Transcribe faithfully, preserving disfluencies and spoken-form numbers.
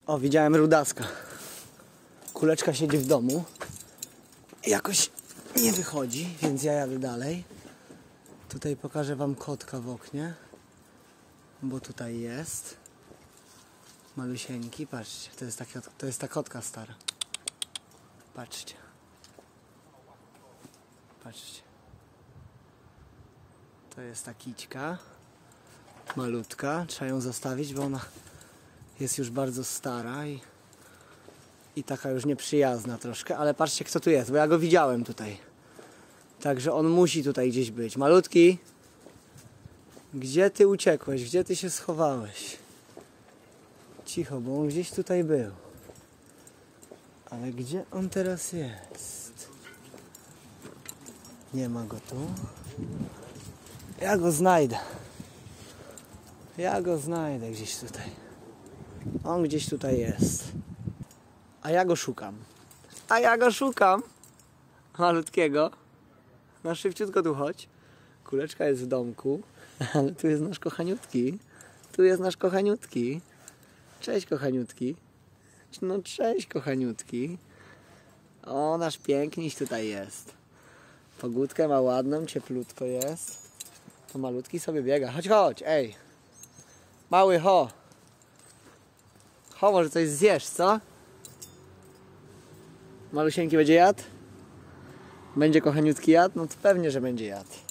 O, widziałem rudaska. Kuleczka siedzi w domu. Jakoś nie wychodzi, więc ja jadę dalej. Tutaj pokażę wam kotka w oknie. Bo tutaj jest. Malusieńki, patrzcie. To jest, taki, to jest ta kotka stara. Patrzcie. Patrzcie. To jest ta kićka. Malutka. Trzeba ją zostawić, bo ona jest już bardzo stara i, i taka już nieprzyjazna troszkę. Ale patrzcie, kto tu jest, bo ja go widziałem tutaj. Także on musi tutaj gdzieś być. Malutki. Gdzie ty uciekłeś? Gdzie ty się schowałeś? Cicho, bo on gdzieś tutaj był. Ale gdzie on teraz jest? Nie ma go tu. Ja go znajdę. Ja go znajdę gdzieś tutaj. On gdzieś tutaj jest. A ja go szukam. A ja go szukam. Malutkiego. Na szybciutko tu chodź. Kuleczka jest w domku. Ale tu jest nasz kochaniutki. Tu jest nasz kochaniutki. Cześć kochaniutki. No cześć kochaniutki. O, nasz piękniś tutaj jest. Pogódkę ma ładną, cieplutko jest. To malutki sobie biega. Chodź, chodź, ej. Mały, ho. Ho, może coś zjesz, co? Malusieńki będzie jadł? Będzie kochaniutki jadł? No to pewnie, że będzie jadł.